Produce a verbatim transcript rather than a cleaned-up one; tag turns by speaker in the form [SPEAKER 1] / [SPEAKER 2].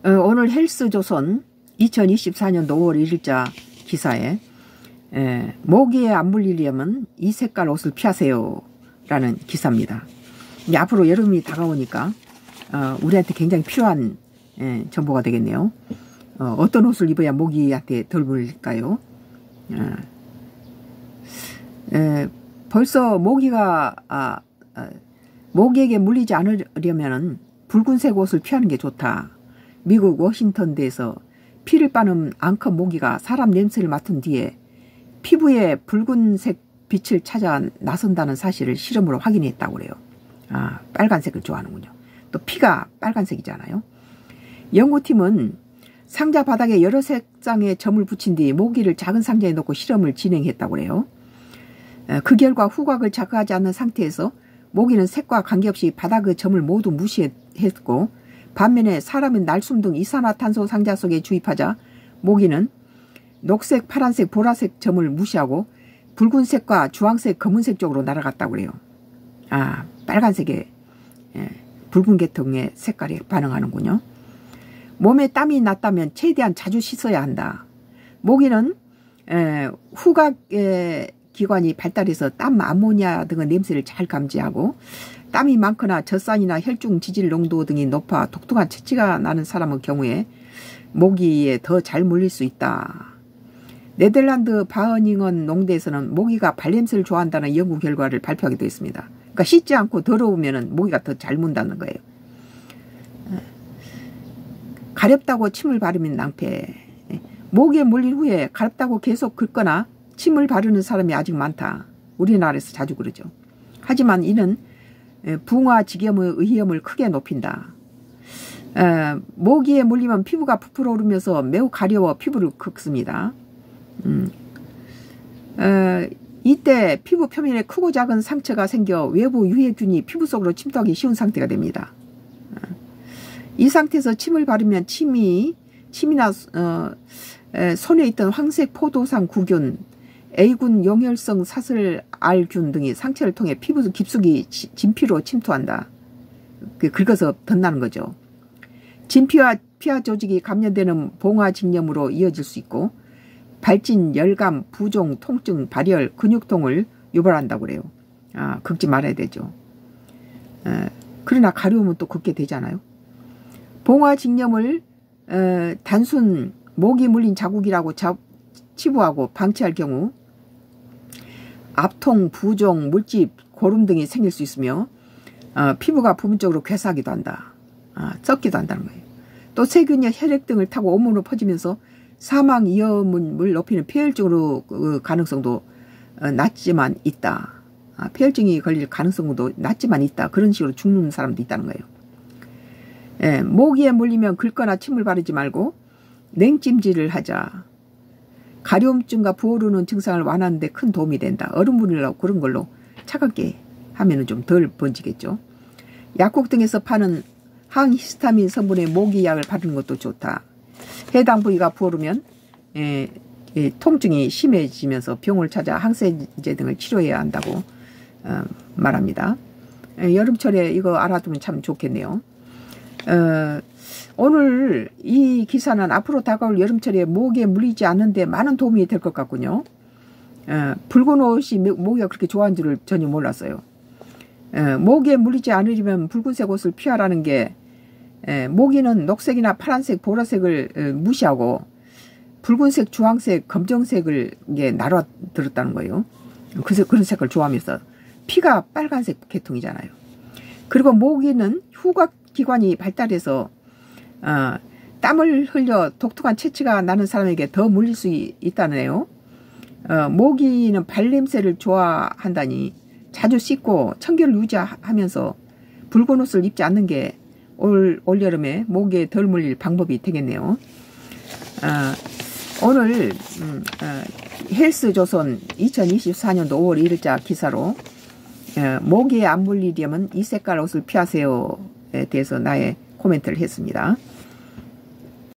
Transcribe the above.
[SPEAKER 1] 어, 오늘 헬스조선 이천이십사년도 오월 일일자 기사에 에, 모기에 안 물리려면 이 색깔 옷을 피하세요 라는 기사입니다. 이제 앞으로 여름이 다가오니까 어, 우리한테 굉장히 필요한 에, 정보가 되겠네요. 어, 어떤 옷을 입어야 모기한테 덜 물릴까요? 어, 에, 벌써 모기가 아, 아, 모기에게 물리지 않으려면 붉은색 옷을 피하는 게 좋다. 미국 워싱턴대에서 피를 빠는 앙컷 모기가 사람 냄새를 맡은 뒤에 피부에 붉은색 빛을 찾아 나선다는 사실을 실험으로 확인했다고 그래요. 아, 빨간색을 좋아하는군요. 또 피가 빨간색이잖아요. 연구팀은 상자 바닥에 여러 색상의 점을 붙인 뒤 모기를 작은 상자에 넣고 실험을 진행했다고 그래요. 그 결과 후각을 자극하지 않는 상태에서 모기는 색과 관계없이 바닥의 점을 모두 무시했고, 반면에 사람의 날숨 등 이산화탄소 상자 속에 주입하자 모기는 녹색, 파란색, 보라색 점을 무시하고 붉은색과 주황색, 검은색 쪽으로 날아갔다고 그래요. 아, 빨간색에 예, 붉은 계통의 색깔이 반응하는군요. 몸에 땀이 났다면 최대한 자주 씻어야 한다. 모기는 에, 후각의 기관이 발달해서 땀, 암모니아 등의 냄새를 잘 감지하고, 땀이 많거나 젖산이나 혈중 지질 농도 등이 높아 독특한 체취가 나는 사람의 경우에 모기에 더 잘 물릴 수 있다. 네덜란드 바흐닝은 농대에서는 모기가 발냄새를 좋아한다는 연구 결과를 발표하기도 했습니다. 그러니까 씻지 않고 더러우면 모기가 더 잘 문다는 거예요. 가렵다고 침을 바르면 낭패. 모기에 물린 후에 가렵다고 계속 긁거나 침을 바르는 사람이 아직 많다. 우리나라에서 자주 그러죠. 하지만 이는 붕화직염의 위험을 크게 높인다. 에, 모기에 물리면 피부가 부풀어 오르면서 매우 가려워 피부를 긁습니다. 음. 에, 이때 피부 표면에 크고 작은 상처가 생겨 외부 유해균이 피부 속으로 침투하기 쉬운 상태가 됩니다. 이 상태에서 침을 바르면 침이 침이나 어, 에, 손에 있던 황색 포도상 구균, A군 용혈성 사슬알균 등이 상처를 통해 피부 깊숙이 진피로 침투한다. 그 긁어서 덧나는 거죠. 진피와 피하 조직이 감염되는 봉화직염으로 이어질 수 있고, 발진, 열감, 부종, 통증, 발열, 근육통을 유발한다고 그래요. 아, 긁지 말아야 되죠. 에, 그러나 가려우면 또 긁게 되잖아요. 봉화직염을 에, 단순 모기 물린 자국이라고 자, 치부하고 방치할 경우 압통, 부종, 물집, 고름 등이 생길 수 있으며 어, 피부가 부분적으로 괴사하기도 한다. 아, 썩기도 한다는 거예요. 또 세균이 혈액 등을 타고 온몸으로 퍼지면서 사망 위험을 높이는 폐혈증으로 그 가능성도 어, 낮지만 있다. 아, 폐혈증이 걸릴 가능성도 낮지만 있다. 그런 식으로 죽는 사람도 있다는 거예요. 예, 모기에 물리면 긁거나 침을 바르지 말고 냉찜질을 하자. 가려움증과 부어오르는 증상을 완화하는 데 큰 도움이 된다. 얼음물이라고 그런 걸로 차갑게 하면 좀 덜 번지겠죠. 약국 등에서 파는 항히스타민 성분의 모기약을 바르는 것도 좋다. 해당 부위가 부어오르면 에, 에, 통증이 심해지면서 병원을 찾아 항생제 등을 치료해야 한다고 어, 말합니다. 에, 여름철에 이거 알아두면 참 좋겠네요. 어, 오늘 이 기사는 앞으로 다가올 여름철에 모기에 물리지 않는데 많은 도움이 될 것 같군요. 에, 붉은 옷이 모기가 그렇게 좋아하는 줄을 전혀 몰랐어요. 에, 모기에 물리지 않으려면 붉은색 옷을 피하라는 게, 에, 모기는 녹색이나 파란색, 보라색을 에, 무시하고 붉은색, 주황색, 검정색을 이게 나눠들었다는 거예요. 그래서 그런 색을 좋아하면서 피가 빨간색 계통이잖아요. 그리고 모기는 후각 기관이 발달해서 어, 땀을 흘려 독특한 체취가 나는 사람에게 더 물릴 수 있다네요. 어, 모기는 발냄새를 좋아한다니 자주 씻고 청결을 유지하면서 붉은 옷을 입지 않는 게 올, 올여름에 모기에 덜 물릴 방법이 되겠네요. 어, 오늘 음, 어, 헬스조선 이천이십사년도 오월 일일자 기사로 어, 모기에 안 물리려면 이 색깔 옷을 피하세요에 대해서 나의 코멘트를 했습니다.